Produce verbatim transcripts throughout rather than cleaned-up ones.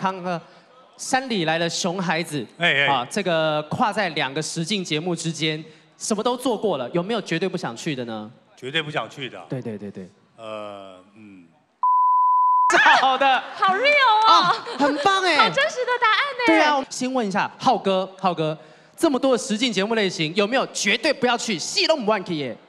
康哥，山里来了熊孩子， 哎哎啊，这个跨在两个实境节目之间，什么都做过了，有没有绝对不想去的呢？ 绝对不想去的。 对对对对， 呃，嗯， 好的， 好 real 哦， 很棒哎， 好真实的答案呢。 对啊，先问一下浩哥，浩哥，这么多的实境节目类型，有没有绝对不要去？戏都不玩去耶？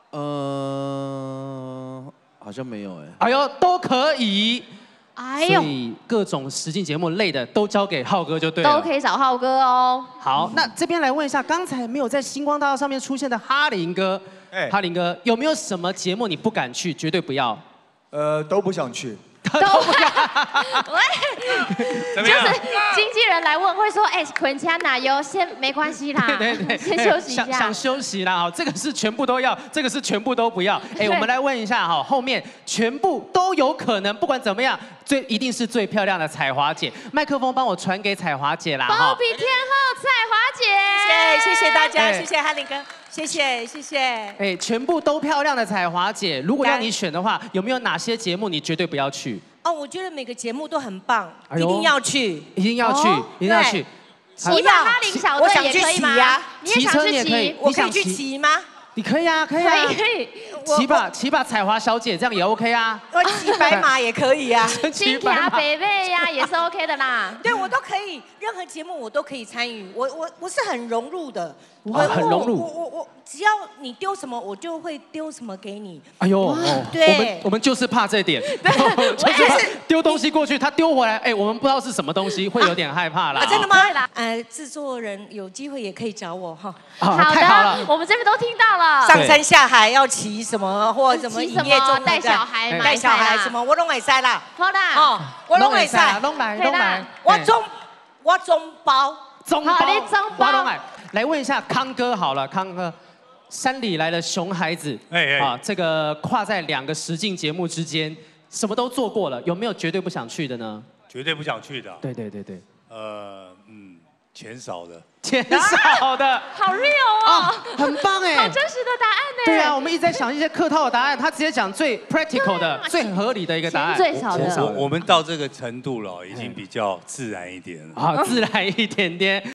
呃，好像没有哎。 哎呦，都可以。 哎呦， 所以各种实境节目类的都交给浩哥就对了。 都可以找浩哥哦。 好，那这边来问一下，刚才没有在星光大道上面出现的哈林哥， 哎哈林哥有没有什么节目你不敢去，绝对不要？ 呃，都不想去。 都喂， 怎么样？ 就是经纪人来问会说，哎，捆掐哪有先没关系啦， 对对对， 先休息一下。 想想休息啦，好，这个是全部都要，这个是全部都不要。哎， 对我们来问一下哈，后面全部都有可能，不管怎么样，最一定是最漂亮的彩华姐。麦克风帮我传给彩华姐啦包比天后彩华姐， 谢谢谢大家， 哎谢谢哈林哥，谢谢谢谢。 哎，全部都漂亮的彩华姐，如果要你选的话，有没有哪些节目你绝对不要去？ 哦，我觉得每个节目都很棒， 哎呦一定要去。 一定要去， 哦一定要去。 骑马哈林小队也可以吗？你也骑想去车你也可以骑？ 我可以去骑吗？ 你可以啊，可以啊， 可以可以。 骑把骑把彩华小姐这样也 OK 啊， 我骑白马也可以啊。 新卡北北呀也是 OK 的啦。 对，我都可以，任何节目我都可以参与。我我我是很融入的， 哇很融入我我我只要你丢什么，我就会丢什么给你。 哎呦，哦对我们我们就是怕这点，就是怕丢东西过去，他丢回来，哎，我们不知道是什么东西，会有点害怕啦。 啊，真的吗？ 对啦呃，制作人有机会也可以找我哈。 好好太好了的，。我们这边都听到了。 上山下海要骑什么，或者什么骑什么营业中的带小孩哎带小孩买菜啦什么，我拢会塞啦。 好啦， 哦，我拢会塞， 弄来可以啦弄来，哎我中我中包。 中包， 好你中包我拢来。来问一下康哥好了，康哥，山里来了熊孩子， 哎哎啊，这个跨在两个实境节目之间，什么都做过了，有没有绝对不想去的呢？ 绝对不想去的。 对对对对， 呃，嗯，钱少的。 减少的。 好 real 哦， 很棒哎， 好真实的答案呢。 对啊，我们一直在想一些客套的答案，他直接讲最 practical 的、最合理的一个答案。 钱最少的钱我我们到这个程度了，已经比较自然一点了。 好，自然一点点。